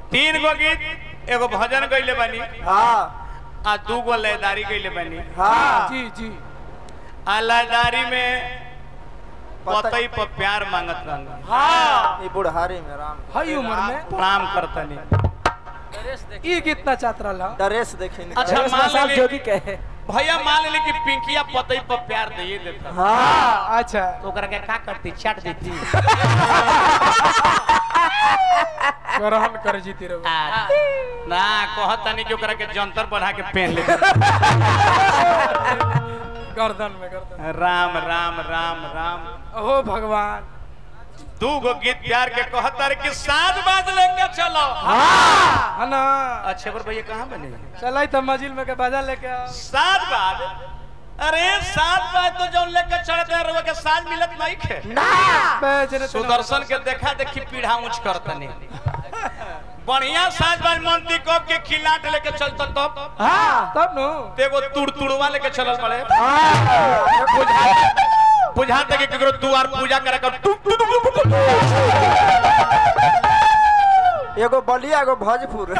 3 गो गीत एगो भजन गइले बानी हाँ आ 2 गो लयदारी गइले बानी। हाँ जी जी आ लयदारी में पतई पर प्यार मांगत रहन। हाँ ये बुढ़ारी में राम हई उम्र में प्रणाम करतनी। ई कितना चात रहा ड्रेस देखी अच्छा मान जो ले भी कहे भैया मान ले कि पिंकिया पतई पर प्यार दे देता हाँ अच्छा तो ओकरा के का करती चाट देती। ग्रहण कर जीती रहो ना कहता नहीं कि ओकरा के जंतर बना के पहन ले। गर्दन में गर्दन राम राम राम राम। ओ भगवान 2 गो गीत प्यार के कहतर कि साज बाज लेके चलो। है ना अच्छे पर भैया कहाँ बने चलाई तो मंजिल में के बाजा लेके आओ। साज बाज अरे साज बाज तो जो लेके चढ़ते रहो के साज मिलत नहीं खे बेचने तो सुदर्शन के देखा देखी पीढ़ा ऊंच करतने बढ़िया साज बाज मनती कब के खिलाट लेके चलता तब तब नो तेगो तुड़वा लेके चलल पड़े बुझाते कि केकरो द्वार पूजा करे कर एगो बलिया एगो भोजपुर।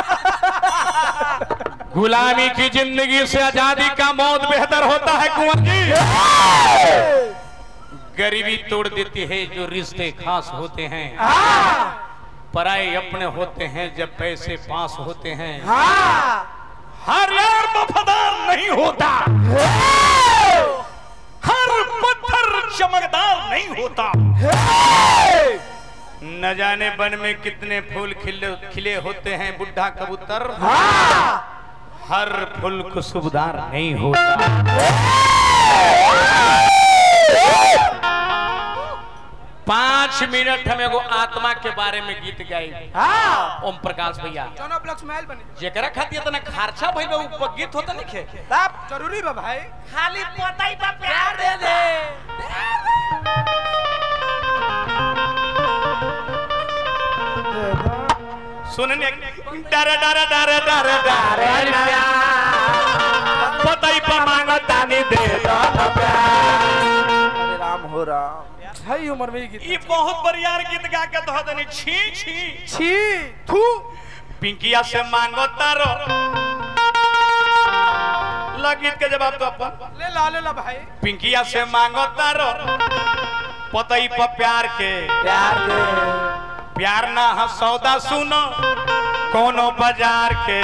गुलामी की जिंदगी से आजादी का मौत बेहतर होता है कुंवर जी। गरीबी तोड़ देती है जो रिश्ते खास होते हैं, पराए अपने होते हैं जब पैसे पास होते हैं। हर यार वफादार नहीं होता, हर पत्थर चमकदार नहीं होता। न जाने वन में कितने फूल खिले होते हैं बुढ़ा कबूतर, हर फूल खुशबूदार नहीं होता। 5 मिनट हम एगो आत्मा के बारे में गीत गाई। ओम प्रकाश भैया जेकरा खातिर इतना खर्चा भइल बा ऊपर गीत होता नहीं खे तब जरूरी बा भाई खाली पताई पर प्यार दे दे। सुनने डर डर डर डर डर पताई पर मांगता नहीं दे दो प्यार। राम हो राम हई उम्र में गीत ये बहुत बढ़िया गीत गा के दो दनी। छी छी छी थू पिंकिया से मांगो तारो गीत के जवाब तो अपन ले ला भाई। पिंकिया से मांगो तारो पतई पर प्यार के प्यार दे प्यार ना ह सौदा सुनो कोनो बाजार के।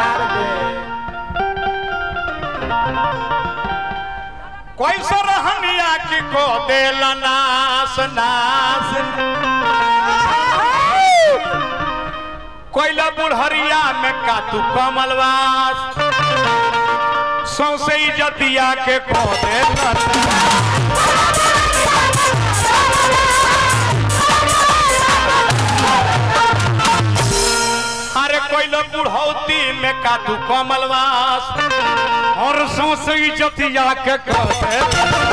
कोई सरहनिया की को देल नास नास, कोयला बुढ़रिया में का तू कमलवास, सौसे इज्जतिया के को देल अरे कोयला बुढ़ौती में का तू कमलवास और सौसे इज्जतिया के को देल।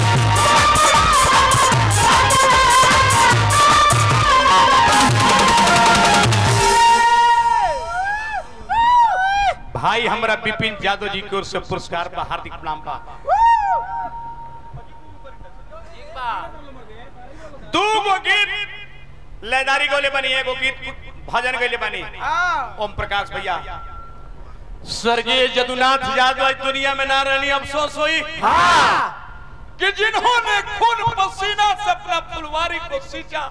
भाई हमरा विपिन यादव जी की ओर से पुरस्कार बा, हार्दिक प्रणाम बा। 2 गो गीत लयदारी गोले बनी, एगो गीत भजन गले बनी। ओम प्रकाश भैया स्वर्गीय जदुनाथ यादव दुनिया में ना रहनी, अफसोस हुई कि जिन्होंने खून पसीना से अपना फुलवारी को सींचा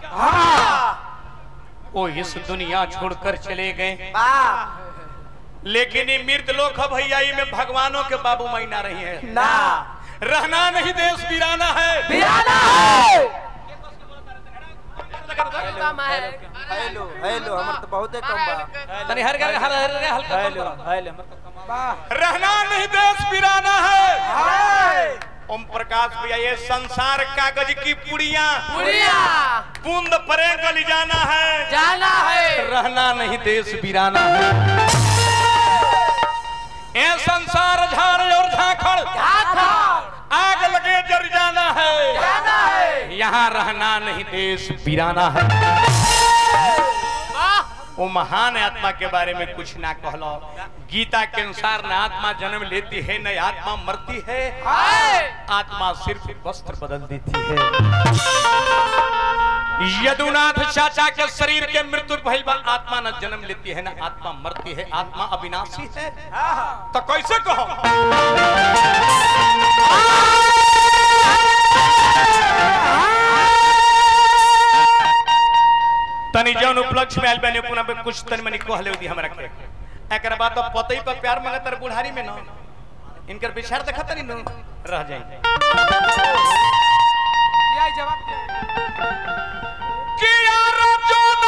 वो इस दुनिया छोड़कर चले गए। लेकिन ये मृत लोग भैया में भगवानों के बाबू मैना रही है ना, रहना नहीं देश वीराना है। हेलो हेलो हमर तो बहुते कम बा तनी हर हल्का हेलो हेलो रहना नहीं देश वीराना है। ओम प्रकाश भैया ये संसार कागज की पुड़िया बूंद परे गली जाना है, रहना नहीं देश वीराना है। ये संसार झाड़ और झाखड़ आग लगे जर जाना है, यहाँ रहना नहीं देश वीराना है। वो महान आत्मा के बारे में कुछ ना कहलो। गीता के अनुसार न आत्मा जन्म लेती है न आत्मा मरती है, आत्मा सिर्फ वस्त्र बदल देती है। यदुनाथ चाचा के शरीर के मृत्यु भइल बा, आत्मा न जन्म लेती है न आत्मा मरती है, आत्मा अविनाशी है। तो कैसे कहो तनी जौन उपलक्ष्य में आइल बने पुना पे कुछ तनी मनी कहले दी हमरा के। एकरा बाद तो पतई पर प्यार मांगतर बुढ़ारी में न इनकर विचार देखत नहीं न रह जाए। क्या जवाब दे कि यार जोन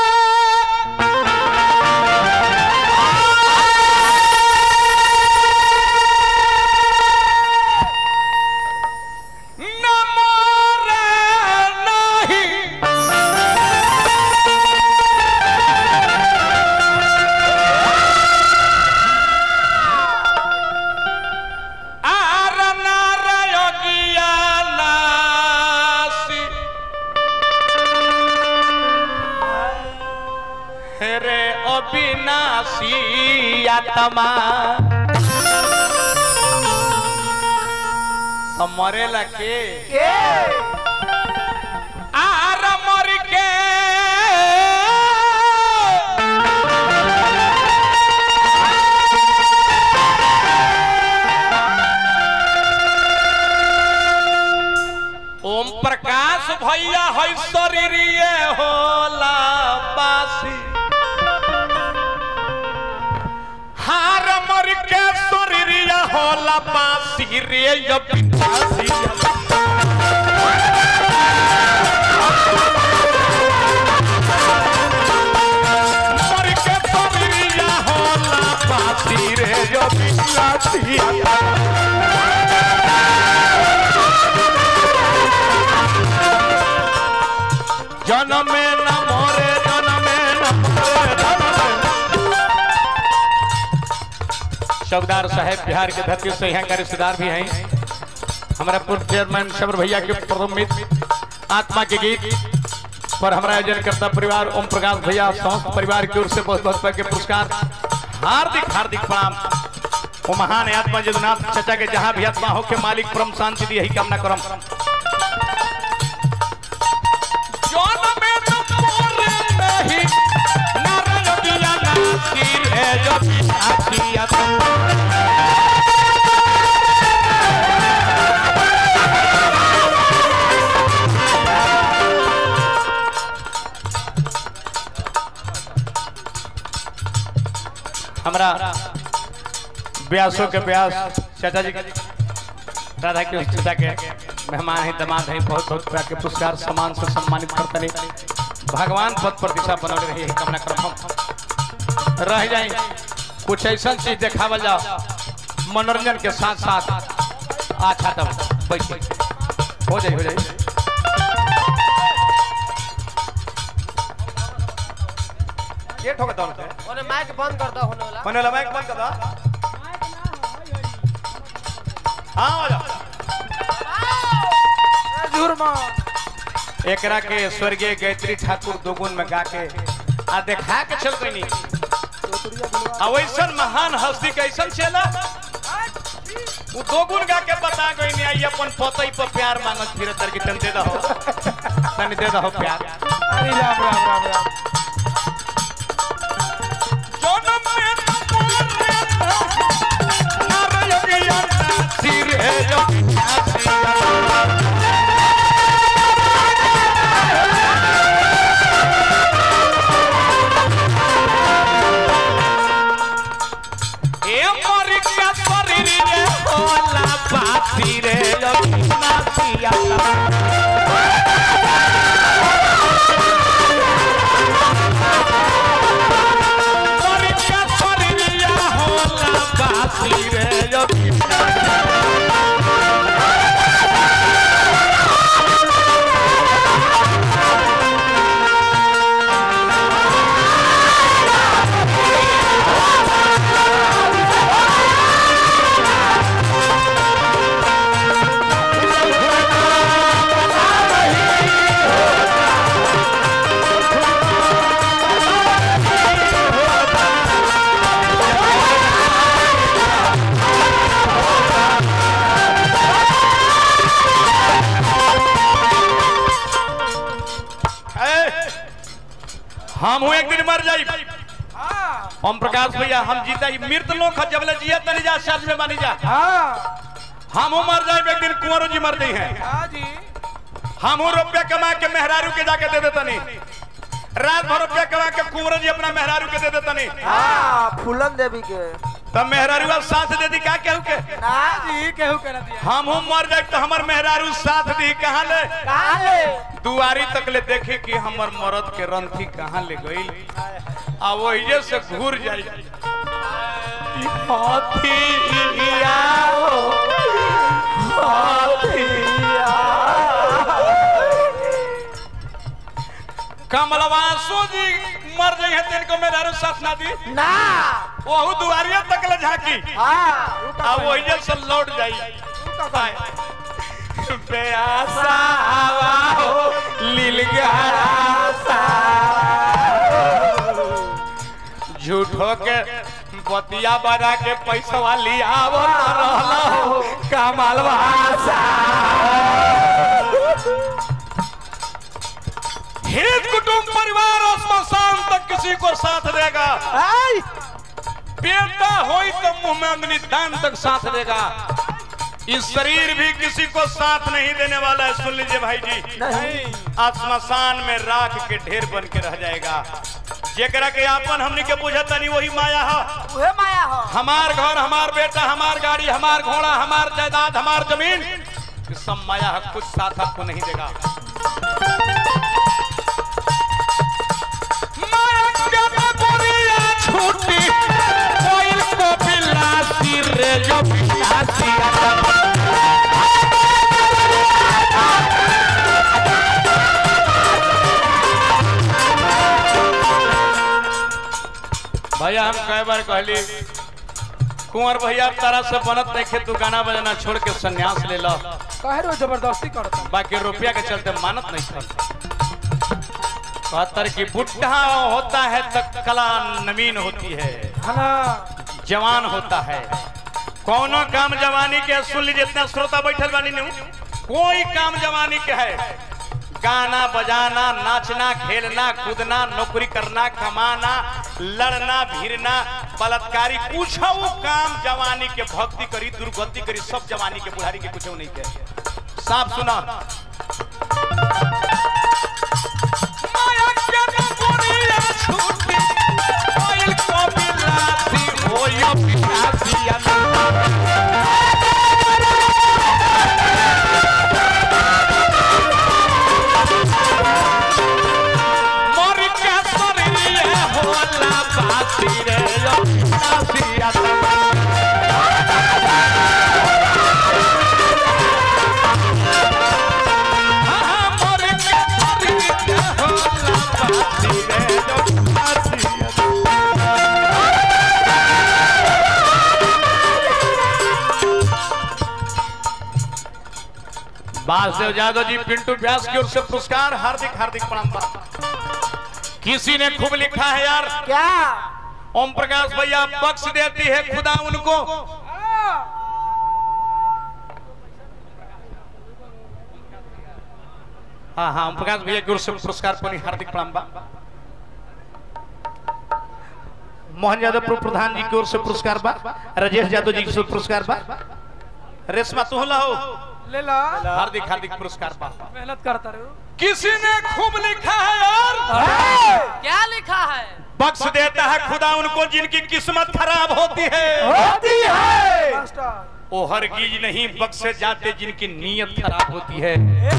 में न मोरे नहीं अविनाशी आत्मा तो मरेला के आर मर के ओम प्रकाश भैया है शरीर होला बासी हार मर के शरीर होला बासी रे अविनाशी मर के शरीर होला बासी रे अविनाशी जनमे न मोरे जनमे न मोरे चौकीदार साहब बिहार के धरती से यहाँ का रिश्तेदार भी हैं। हमारा पूर्व चेयरमैन शबर भैया के प्रमित आत्मा के गीत पर हमारा आयोजन करता परिवार ओम प्रकाश भैया समस्त परिवार की ओर से बहुत बहुत के पुरस्कार हार्दिक हार्दिक प्रणाम। वो महान आत्मा जगन्नाथ चाचा के जहाँ भी आत्मा हो के मालिक परम शांति दी यही कामना करम। हमारा ब्यासों के ब्यास चाचा जी राधा कृष्ण चाचा के मेहमान हैं, दामाद हैं, बहुत बहुत प्रकार के पुरस्कार सम्मान से सम्मानित करते रहे। भगवान पद पर दिशा बनौले रही है कामना करम रह जाए। कुछ ऐसा चीज देखावल जाओ मनोरंजन के साथ साथ। अच्छा तब बैठिए हो जाए ये ठोक दो ओने माइक बंद कर दो होने वाला माइक बंद कर दो। हां आ जाओ जुर्मा एकरा के स्वर्गीय गायत्री ठाकुर दोगुन में गा के आ देखा के चल गई वैसन महान हस्ती कैसन चला वो दोगुन गा के बता गई नहीं आई अपन पतई पर प्यार मांगत फिर तर की तन दे दो तन दे दो प्यार। अरे राम राम राम राम हम एक दिन मर जाई हाँ ओम प्रकाश भैया हम जीता ही मृत लोग जबले जिया तनी जा सच में मानी जा हाँ हम मर जाए एक दिन कुंवर जी मर गई हैं हाँ जी हम रुपया कमा के मेहरारू के जाके दे देता नहीं रात भर रुपया कमा के कुंवर जी अपना मेहरारू के दे देता नहीं हाँ फूलन देवी के तब मेहरारू साथ दे दी का केहू के ना जी केहू कह दिया हम मर जाए तो हमार मेहरारू साथ दी कहाँ ले दुआरी तक ले देखे कि हमर मरद के रंथी कहाँ ले गई आ वही से घूर जाई कमलवासो जी मर जाए हैं तिनको मेहरारू साथ ना दी ना वहू दुआरिया तक ले झाकी हाँ आ वही से लौट जाई प्यासा हवा हो लीलगाड़ा सा झूठो के बतिया बना के पैसा वाली आवो रहला हो कमलवा सा हित कुटुंब परिवार और स्मशान तक किसी को साथ देगा बेटा होई तो मुंह में अंगनी दान तक साथ देगा इस शरीर भी किसी को साथ नहीं देने वाला है सुन लीजिए भाई जी स्मशान में राख के ढेर बन के रह जाएगा जेकरा के आपन हमनी के बुझता नहीं वही माया है माया हो हमार घर हमार बेटा हमार गाड़ी हमार घोड़ा हमार जायदाद हमार जमीन सब माया है कुछ साथ आपको नहीं देगा छूटी कोयल को बिलासी रे जो बिलासी भैया हम कई बार कहली कुंवर भैया तारा से बनत नहीं खे तू गाना बजाना छोड़ के संन्यास ले लो कहे रो जबरदस्ती करता बाकी रुपया के चलते मानत नहीं था कहतर की बुढ़ा होता है तक कला नवीन होती है जवान होता है कौनो काम जवानी के सुन लीजिए इतना श्रोता बैठल बानी नहीं कोई काम जवानी के है गाना बजाना नाचना खेलना कूदना नौकरी करना कमाना लड़ना भिड़ना बलात्कारी कुछ काम जवानी के भक्ति करी दुर्गति करी सब जवानी के बुढ़ारी के कुछ नहीं के साफ सुना वासुदेव यादव जी पिंटू व्यास की ओर से पुरस्कार हार्दिक हार्दिक प्रणाम। किसी ने खूब लिखा है यार क्या ओम प्रकाश भैया बख्श देती है खुदा उनको। हाँ हाँ ओम प्रकाश भैया की ओर से पुरस्कार पर हार्दिक प्रणाम। मोहन यादव प्रधान जी की ओर से पुरस्कार बा, राजेश यादव जी की ओर से पुरस्कार बा, रेशमा तू लाओ ले ला हार्दिक हार्दिक पुरस्कार पा। मेहनत करता रहो। किसी ने खूब लिखा है यार क्या लिखा है? बख्श देता है खुदा उनको जिनकी किस्मत खराब होती है वो हरगिज नहीं बख्शे जाते जिनकी नीयत खराब होती है।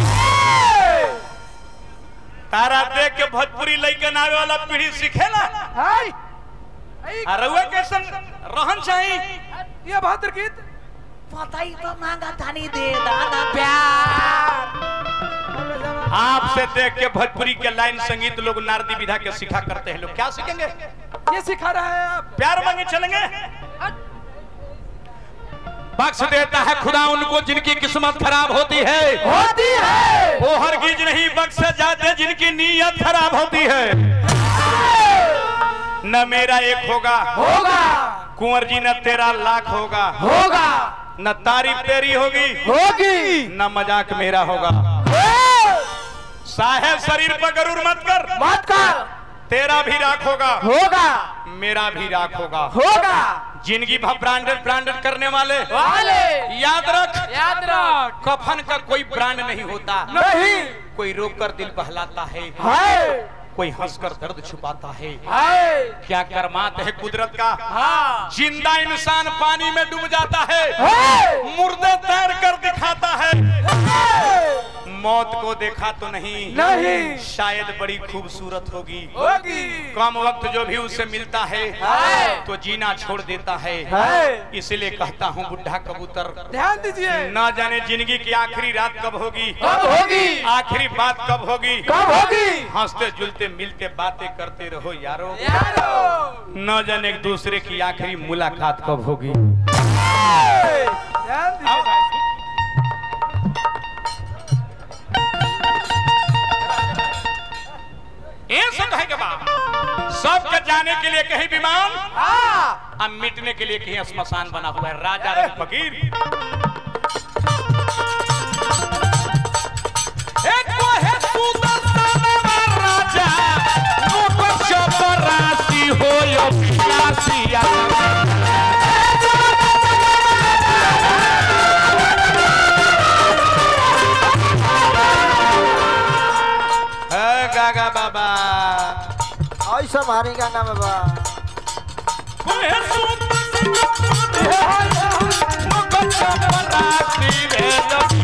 तारा देख के भोजपुरी लइकन आवे वाला पीढ़ी सीखेला रउआ कैसन रहन चाहिए ये बहादुर गीत पता ही तो मांगा थानी दे दादा प्यार। आपसे देख के भोजपुरी के लाइन संगीत लोग नारदी विधा के सिखा करते हैं। लोग क्या सीखेंगे? ये सिखा रहा है आप। प्यार मांगे चलेंगे। बख्श देता है खुदा उनको जिनकी किस्मत खराब होती है वो हरगिज नहीं बख्शे जाते जिनकी नीयत खराब होती है। न मेरा एक होगा कुंवर जी न तेरा लाख होगा न तारीफ तेरी होगी न मजाक मेरा होगा। साहेब शरीर पर गरूर मत कर तेरा भी राख होगा, होगा, मेरा भी राख होगा, होगा। जिंदगी भर ब्रांडेड ब्रांडेड करने वाले याद रख, कफन का कोई ब्रांड नहीं होता। नहीं। कोई रोकर दिल बहलाता है, कोई हंसकर दर्द छुपाता है। क्या करमात है कुदरत का। जिंदा इंसान पानी में डूब जाता है, मुर्दे तैर कर दिखाता है। मौत को देखा तो नहीं, शायद बड़ी खूबसूरत होगी। कम वक्त जो भी उसे मिलता है तो जीना छोड़ देता है। इसलिए कहता हूँ बुढ़ा कबूतर, ध्यान दीजिए, ना जाने जिंदगी की आखिरी रात कब होगी, आखिरी बात कब होगी। हंसते जुलते मिलते बातें करते रहो यारो, न जाने एक दूसरे की आखिरी मुलाकात कब होगी। ध्यान दीजिए भाई। कहे के बाद सबके जाने के लिए कहीं विमान, अब मिटने के लिए कहीं श्मशान बना हुआ है। राजा रंग फकीर राजा हो गागा बाबा ऐसा भारी गाना बाबा। कोई